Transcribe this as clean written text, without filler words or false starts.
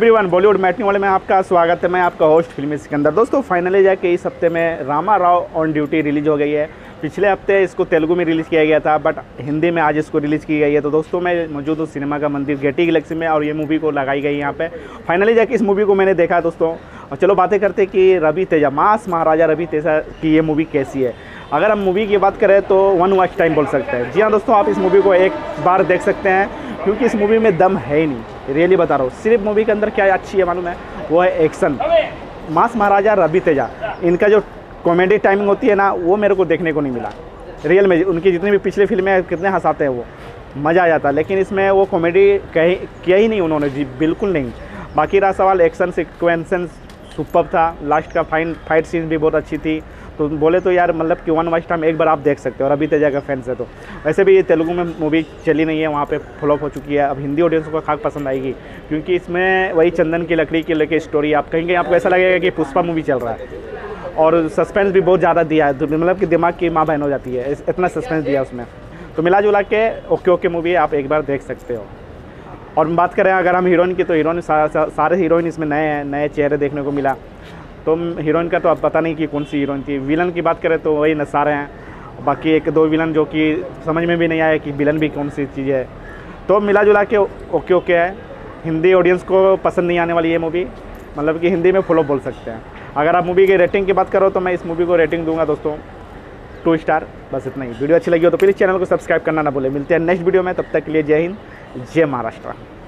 Everyone, Bollywood matinee वाले में आपका स्वागत है। मैं आपका होस्ट फिल्मी सिकंदर। दोस्तों फाइनली जाके इस हफ्ते में Rama Rao on duty release हो गई है। पिछले हफ्ते इसको तेलुगु में रिलीज़ किया गया था, बट हिंदी में आज इसको रिलीज़ की गई है। तो दोस्तों मैं मौजूद हूँ सिनेमा का मंदिर गेटी गैलेक्सी में और ये मूवी को लगाई गई यहाँ पे। फाइनली जाके इस मूवी को मैंने देखा दोस्तों। और चलो बातें करते कि रवि तेजा, मास महाराजा रवि तेजा की ये मूवी कैसी है। अगर हम मूवी की बात करें तो वन वॉच टाइम बोल सकते हैं। जी हाँ दोस्तों, आप इस मूवी को एक बार देख सकते हैं क्योंकि इस मूवी में दम है ही नहीं। रियली बता रहा हूँ, सिर्फ मूवी के अंदर क्या अच्छी है मालूम है, वो है एक्शन। मास महाराजा रवि तेजा, इनका जो कॉमेडी टाइमिंग होती है ना, वो मेरे को देखने को नहीं मिला। रियल में उनकी जितनी भी पिछली फिल्में हैं कितने हंसाते हैं, वो मज़ा आ जाता है। लेकिन इसमें वो कॉमेडी किया ही नहीं उन्होंने जी, बिल्कुल नहीं। बाकी रहा सवाल एक्शन सिक्वेंसेंस सुपर था, लास्ट का फाइट सीन भी बहुत अच्छी थी। तो बोले तो यार मतलब कि वन वॉच टाइम एक बार आप देख सकते हो और रवि तेजा का फैंस है तो। वैसे भी ये तेलुगु में मूवी चली नहीं है, वहाँ पे फ्लॉप हो चुकी है। अब हिंदी ऑडियंस को खास पसंद आएगी क्योंकि इसमें वही चंदन की लकड़ी की लेके स्टोरी। आप कहेंगे आपको ऐसा लगेगा कि पुष्पा मूवी चल रहा है और सस्पेंस भी बहुत ज़्यादा दिया है, मतलब कि दिमाग की माँ बहन हो जाती है, इतना सस्पेंस दिया उसमें। तो मिला जुला के ओके मोवी आप एक बार देख सकते हो। और बात करें अगर हम हीरोइन की, तो हीरोइन सारे हीरोइन इसमें नए चेहरे देखने को मिला। तो हीरोइन का तो अब पता नहीं कि कौन सी हीरोइन थी। विलन की बात करें तो वही न सारे हैं, बाकी एक दो विलन जो कि समझ में भी नहीं आया कि विलन भी कौन सी चीज़ है। तो मिला जुला के ओके है। हिंदी ऑडियंस को पसंद नहीं आने वाली ये मूवी, मतलब कि हिंदी में फ्लॉप बोल सकते हैं। अगर आप मूवी की रेटिंग की बात करो तो मैं इस मूवी को रेटिंग दूंगा दोस्तों 2 स्टार, बस इतना ही। वीडियो अच्छी लगी हो तो प्लीज़ चैनल को सब्सक्राइब करना ना भूलें। मिलते हैं नेक्स्ट वीडियो में, तब तक के लिए जय हिंद, जय महाराष्ट्र।